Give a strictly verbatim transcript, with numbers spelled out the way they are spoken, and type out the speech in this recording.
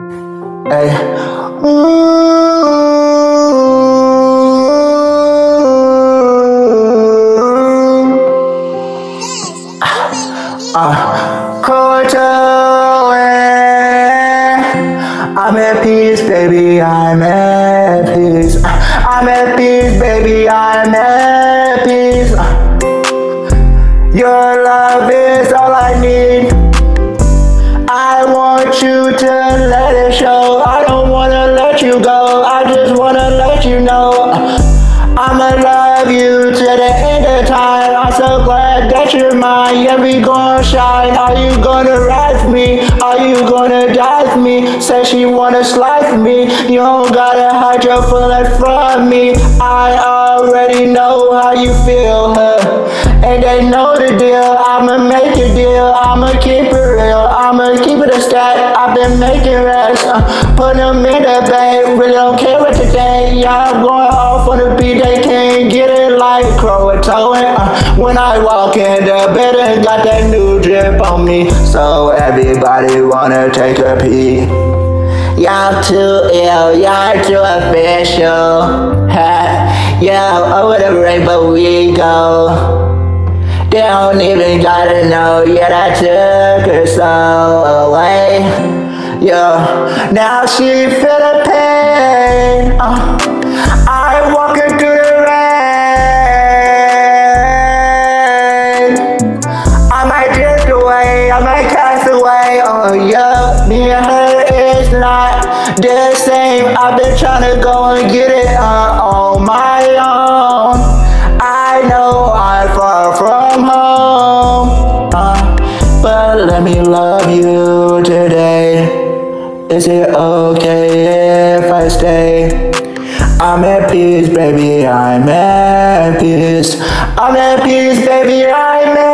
Hey. Ooh. Uh, Krowuhtonan. I'm at peace, baby, I'm at peace. I'm at peace, baby, I'm at peace. Your love is all I need. I want you to let it show. I don't wanna let you go, I just wanna let you know I'ma love you to the end of time. I'm so glad that you're mine. Yeah, we gon' shine. Are you gonna ride for me? Are you gonna die for me? Say she wanna slide for me. You don't gotta hide your feelings from me. I already know how you feel, huh? And they know the deal. I'ma make a deal. I'ma keep it real. I'ma keep it a stack. I've been making racks, uh, put them in the bank. Really don't care what they think. Yeah, I'm going off on the beat. They can't get it like Krowuhtonan. Uh, when I walk in the building, got that new drip on me, so everybody wanna take a peek. Y'all too ill, y'all too official. Yeah, over the rainbow we go. They don't even gotta know yet I took her soul away. Yeah, now she feel the pain. Uh, I walking through the rain. I might drift away, I might cast away. Oh yeah, me and her is not the same. I've been trying to go and get it uh, on my own. I know I'm far from home, uh, but let me love you today. Is it okay if I stay? I'm at peace, baby, I'm at peace. I'm at peace, baby, I'm at